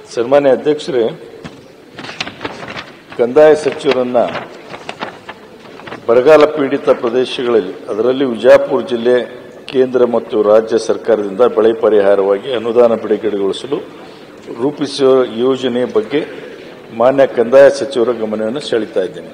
ಸನ್ಮಾನ್ಯ ಅಧ್ಯಕ್ಷರೇ, ಕಂದಾಯ ಸಚಿವರನ್ನ ಬರಗಾಲ ಪೀಡಿತ ಪ್ರದೇಶಗಳಲ್ಲಿ ಅದರಲ್ಲಿ ವಿಜಯಪುರ ಜಿಲ್ಲೆ ಕೇಂದ್ರ ಮತ್ತು ರಾಜ್ಯ ಸರ್ಕಾರದಿಂದ ಬೆಳೆ ಪರಿಹಾರವಾಗಿ ಅನುದಾನ ಬಿಡುಗಡೆಗೊಳಿಸಲು ರೂಪಿಸುವ ಯೋಜನೆಯ ಬಗ್ಗೆ ಮಾನ್ಯ ಕಂದಾಯ ಸಚಿವರ ಗಮನವನ್ನು ಸೆಳೀತಾ ಇದ್ದೇನೆ.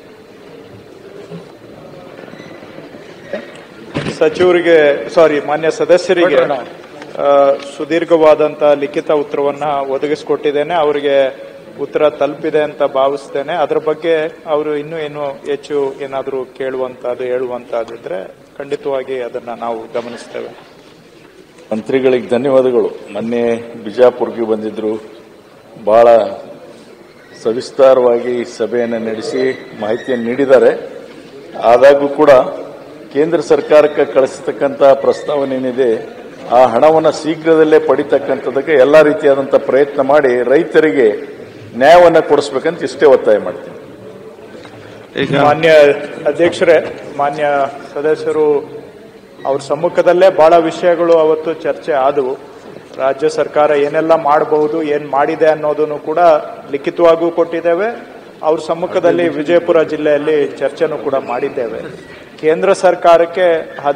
ಮಾನ್ಯ ಸದಸ್ಯರಿಗೆ ಸುದೀರ್ಘವಾದಂತಹ ಲಿಖಿತ ಉತ್ತರವನ್ನ ಒದಗಿಸಿಕೊಟ್ಟಿದ್ದೇನೆ. ಅವರಿಗೆ ಉತ್ತರ ತಲುಪಿದೆ ಅಂತ ಭಾವಿಸ್ತೇನೆ. ಅದರ ಬಗ್ಗೆ ಅವರು ಇನ್ನೂ ಏನು ಹೆಚ್ಚು ಏನಾದರೂ ಕೇಳುವಂತಹದ್ದು ಹೇಳುವಂತಹದ್ದಿದ್ರೆ ಖಂಡಿತವಾಗಿ ಅದನ್ನ ನಾವು ಗಮನಿಸ್ತೇವೆ. ಮಂತ್ರಿಗಳಿಗೆ ಧನ್ಯವಾದಗಳು. ಮೊನ್ನೆ ಬಿಜಾಪುರ್ಗೆ ಬಂದಿದ್ರು, ಬಹಳ ಸವಿಸ್ತಾರವಾಗಿ ಸಭೆಯನ್ನು ನಡೆಸಿ ಮಾಹಿತಿಯನ್ನು ನೀಡಿದ್ದಾರೆ. ಆದಾಗೂ ಕೂಡ ಕೇಂದ್ರ ಸರ್ಕಾರಕ್ಕೆ ಕಳಿಸತಕ್ಕಂಥ ಪ್ರಸ್ತಾವನೆ ಏನಿದೆ ಆ ಹಣವನ್ನು ಶೀಘ್ರದಲ್ಲೇ ಪಡಿತಕ್ಕಂಥದಕ್ಕೆ ಎಲ್ಲಾ ರೀತಿಯಾದಂತಹ ಪ್ರಯತ್ನ ಮಾಡಿ ರೈತರಿಗೆ ನ್ಯಾಯವನ್ನು ಕೊಡಿಸಬೇಕಂತ ಇಷ್ಟೇ ಒತ್ತಾಯ ಮಾಡ್ತೀನಿ. ಮಾನ್ಯ ಅಧ್ಯಕ್ಷರೇ, ಮಾನ್ಯ ಸದಸ್ಯರು ಅವ್ರ ಸಮ್ಮುಖದಲ್ಲೇ ಬಹಳ ವಿಷಯಗಳು ಅವತ್ತು ಚರ್ಚೆ ಆದವು. ರಾಜ್ಯ ಸರ್ಕಾರ ಏನೆಲ್ಲ ಮಾಡಬಹುದು, ಏನ್ ಮಾಡಿದೆ ಅನ್ನೋದನ್ನು ಕೂಡ ಲಿಖಿತವಾಗೂ ಕೊಟ್ಟಿದ್ದೇವೆ. ಅವ್ರ ಸಮ್ಮುಖದಲ್ಲಿ ವಿಜಯಪುರ ಜಿಲ್ಲೆಯಲ್ಲಿ ಚರ್ಚೆನೂ ಕೂಡ ಮಾಡಿದ್ದೇವೆ. ಕೇಂದ್ರ ಸರ್ಕಾರಕ್ಕೆ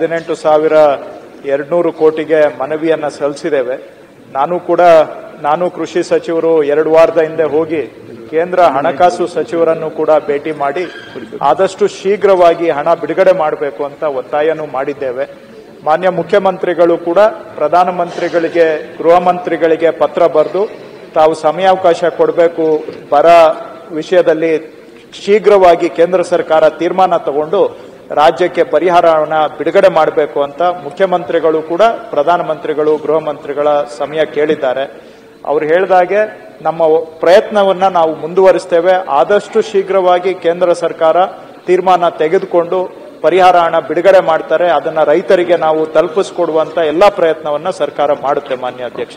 18,200 ಕೋಟಿಗೆ ಮನವಿಯನ್ನ ಸಲ್ಲಿಸಿದ್ದೇವೆ. ನಾನು ಕೃಷಿ ಸಚಿವರು 2 ವಾರದ ಹಿಂದೆ ಹೋಗಿ ಕೇಂದ್ರ ಹಣಕಾಸು ಸಚಿವರನ್ನು ಕೂಡ ಭೇಟಿ ಮಾಡಿ ಆದಷ್ಟು ಶೀಘ್ರವಾಗಿ ಹಣ ಬಿಡುಗಡೆ ಮಾಡಬೇಕು ಅಂತ ಒತ್ತಾಯನೂ ಮಾಡಿದ್ದೇವೆ. ಮಾನ್ಯ ಮುಖ್ಯಮಂತ್ರಿಗಳು ಕೂಡ ಪ್ರಧಾನಮಂತ್ರಿಗಳಿಗೆ, ಗೃಹ ಮಂತ್ರಿಗಳಿಗೆ ಪತ್ರ ಬರೆದು ತಾವು ಸಮಯಾವಕಾಶ ಕೊಡಬೇಕು, ಬರ ವಿಷಯದಲ್ಲಿ ಶೀಘ್ರವಾಗಿ ಕೇಂದ್ರ ಸರ್ಕಾರ ತೀರ್ಮಾನ ತಗೊಂಡು ರಾಜ್ಯಕ್ಕೆ ಪರಿಹಾರವನ್ನು ಬಿಡುಗಡೆ ಮಾಡಬೇಕು ಅಂತ ಮುಖ್ಯಮಂತ್ರಿಗಳು ಕೂಡ ಪ್ರಧಾನಮಂತ್ರಿಗಳು, ಗೃಹ ಮಂತ್ರಿಗಳ ಸಮಯ ಕೇಳಿದ್ದಾರೆ. ಅವರು ಹೇಳಿದಾಗೆ ನಮ್ಮ ಪ್ರಯತ್ನವನ್ನ ನಾವು ಮುಂದುವರಿಸ್ತೇವೆ. ಆದಷ್ಟು ಶೀಘ್ರವಾಗಿ ಕೇಂದ್ರ ಸರ್ಕಾರ ತೀರ್ಮಾನ ತೆಗೆದುಕೊಂಡು ಪರಿಹಾರ ಹಣ ಬಿಡುಗಡೆ ಮಾಡ್ತಾರೆ. ಅದನ್ನ ರೈತರಿಗೆ ನಾವು ತಲುಪಿಸಿಕೊಡುವಂತ ಎಲ್ಲಾ ಪ್ರಯತ್ನವನ್ನ ಸರ್ಕಾರ ಮಾಡುತ್ತೆ. ಮಾನ್ಯ ಅಧ್ಯಕ್ಷ.